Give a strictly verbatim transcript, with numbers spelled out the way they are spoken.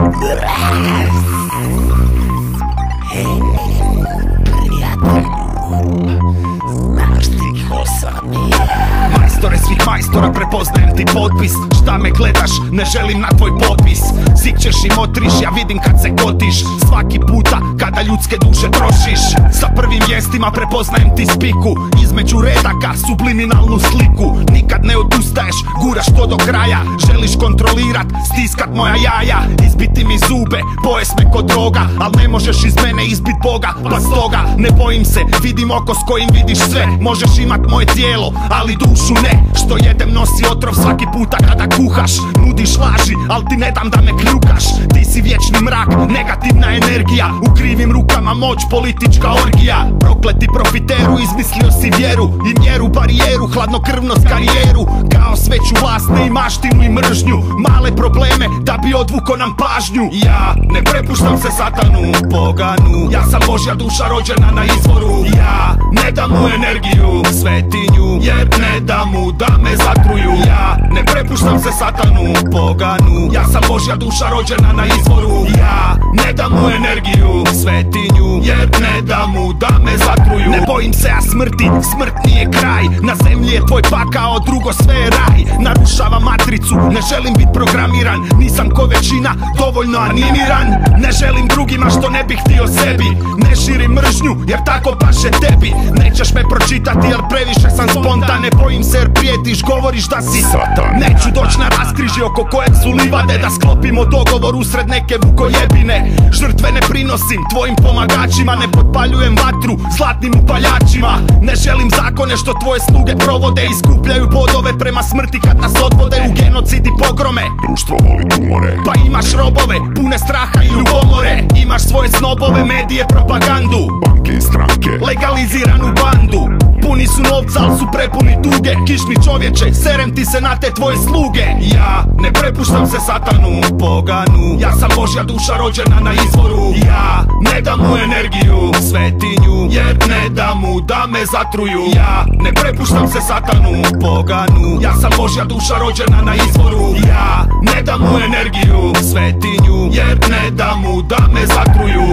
Majstore svih majstora, prepoznajem ti potpis. Šta me gledaš, ne želim na tvoj popis. Sikćeš i motriš, ja vidim kad se kotiš. Svaki puta kada ljudske duše trošiš. Sa prvim vijestima prepoznajem ti spiku. Između redaka subliminalnu sliku. Nikad ne odustaješ, guraš to do kraja. Želiš kontrolirat, stiskat moja jaja. Izbiti mi zube, pojest me ko droga. Al ne možeš iz mene izbit Boga. Pa stoga ne bojim se, vidim oko s kojim vidiš sve. Možeš imat moje tijelo, ali dušu ne. Što jedem nosi otrov svaki puta kada kuhaš. Nudiš laži, al ti ne dam da me kljukaš. Ti si vječni mrak, negativna energija. U krivim rukama moć, politička orgija. Prokleti profiteru, izmislio si vjeru i mjeru, barijeru, hladnokrvnost, karijeru. Kao sveću vlast, ne i maštinu i mržnju. Male probleme da bi odvuko nam pažnju. Ja ne prepuštam se satanu, poganu. Ja sam Božja duša rođena na izvoru. Ja ne dam mu energiju, svetinju, jer ne dam mu da me zatruju. Ja ne prepuštam se satanu, poganu. Ja sam Božja duša rođena na izvoru. Ja ne dam mu energiju, svetinju, jer ne dam mu da me zatruju. Ne bojim se ja smrti, smrt nije kraj. Na zemlji je tvoj pakao, drugo sve je raj. Narušavam matricu, ne želim bit programiran. Nisam ko većina, dovoljno animiran. Ne želim drugima što ne bih htio sebi. Ne širim mržnju, jer tako paše tebi. Nećeš me pročitati, jer previše sam spontan. Ne bojim se jer prijetiš, govoriš da si satan. Neću doć na raskrižje oko kojeg su livade. Da sklopimo dogovor usred neke vukojebine. Žrtve ne prinosim tvojim pomagačima. Ne potpaljujem vatru zlatnim upaljačima. Ne želim zakone što tvoje sluge provode. Iskupljaju bodove prema smrti kad nas odvode u genocid i pogrome. Društvo voli tumore. Pa imaš robove, pune straha i ljubomore. Imaš svoje snobove, medije, propagandu. Banke i stranke. Legaliziranu bandu. Puni su novca, al su prepuni tuge. Kišni čovječe, serem ti se na te tvoje sluge. Ja ne prepuštam se satanu, poganu. Ja sam Božja duša rođena na izvoru. Ja ne dam mu energiju, svetinju, jer ne dam mu da me zatruju. Ja ne prepuštam se satanu, poganu. Ja sam Božja duša rođena na izvoru. Ja ne dam mu energiju, svetinju, jer ne dam mu da me zatruju.